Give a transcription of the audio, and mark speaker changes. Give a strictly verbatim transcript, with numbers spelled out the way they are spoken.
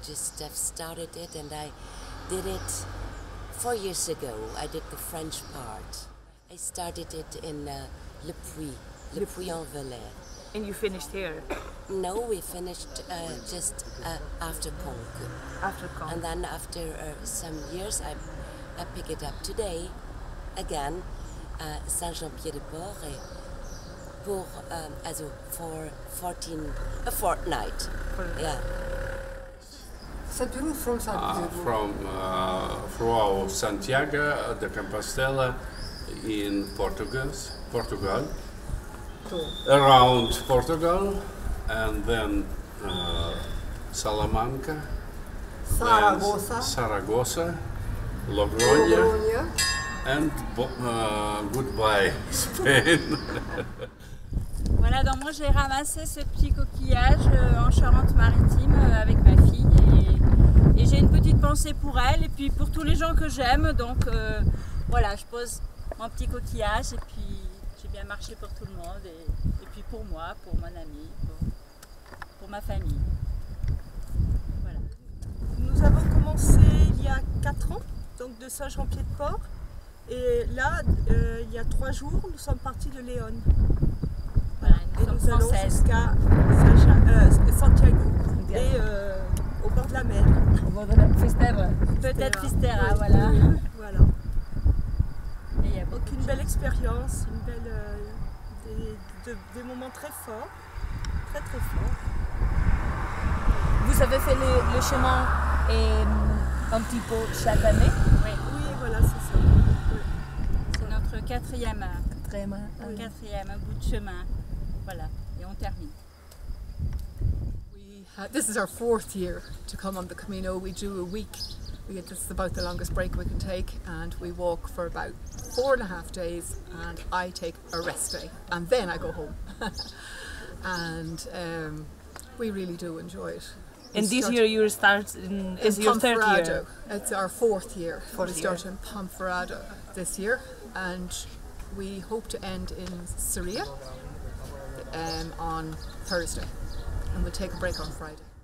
Speaker 1: just have started it, and I did it four years ago. I did the French part. I started it in uh, Le Puy, Le Puy-en-Velay.
Speaker 2: And you finished here?
Speaker 1: No, we finished uh, just uh, after Conques.
Speaker 2: After Conques.
Speaker 1: And then after uh, some years, I, I pick it up today, again, uh, Saint-Jean-Pied-de-Port, pour, um, also for fourteen, a fortnight. Yeah.
Speaker 3: From
Speaker 4: uh, from uh, throughout Santiago de Compostela in Portugal, Portugal, around Portugal, and then uh, Salamanca,
Speaker 3: Saragossa,
Speaker 4: Saragossa, Logroña, and uh, goodbye Spain.
Speaker 5: Voilà, donc moi j'ai ramassé ce petit coquillage euh, en Charente-Maritime euh, avec ma fille et, et j'ai une petite pensée pour elle et puis pour tous les gens que j'aime, donc euh, voilà, je pose mon petit coquillage et puis j'ai bien marché pour tout le monde et, et puis pour moi, pour mon ami, pour, pour ma famille. Voilà.
Speaker 2: Nous avons commencé il y a quatre ans, donc de Saint-Jean-Pied-de-Port, et là, euh, il y a trois jours, nous sommes partis de Léon.
Speaker 5: Voilà, nous
Speaker 2: et
Speaker 5: sommes
Speaker 2: nous allons
Speaker 5: françaises.
Speaker 2: jusqu'à euh, Santiago et euh, au bord de la mer.
Speaker 5: Au bord de la Fistera. Peut-être Fistera, voilà.
Speaker 2: Voilà.
Speaker 5: Et il y a
Speaker 2: Donc une belle expérience, une belle, euh, des, de, des moments très forts, très très forts.
Speaker 6: Vous avez fait le, le chemin et, un petit peu chaque année?
Speaker 5: Oui,
Speaker 2: oui voilà, c'est ça. Oui.
Speaker 5: C'est notre quatrième,
Speaker 6: quatrième,
Speaker 5: oui. quatrième bout de chemin. Voilà, et on termine.
Speaker 3: We, uh, this is our fourth year to come on the Camino. We do a week. We get, this is about the longest break we can take, and we walk for about four and a half days, and I take a rest day, and then I go home. and um, we really do enjoy it.
Speaker 6: And
Speaker 3: we
Speaker 6: this year you start in, is
Speaker 3: in
Speaker 6: your third
Speaker 3: Ponferrado.
Speaker 6: year?
Speaker 3: It's our fourth year.
Speaker 6: Fourth
Speaker 3: we start
Speaker 6: year.
Speaker 3: in Ponferrado this year, and we hope to end in Syria um, on Thursday, and we'll take a break on Friday.